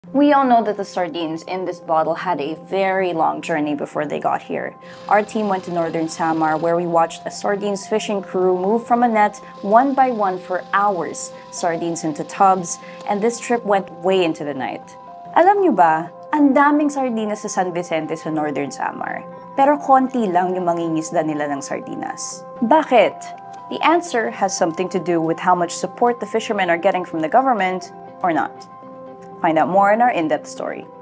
We all know that the sardines in this bottle had a very long journey before they got here. Our team went to Northern Samar where we watched a sardines fishing crew move from a net one by one for hours, sardines into tubs, and this trip went way into the night. Alam nyo ba, ang daming sardinas sa San Vicente sa Northern Samar, pero konti lang yung mangingisda nila ng sardinas. Bakit? The answer has something to do with how much support the fishermen are getting from the government or not. Find out more in our in-depth story.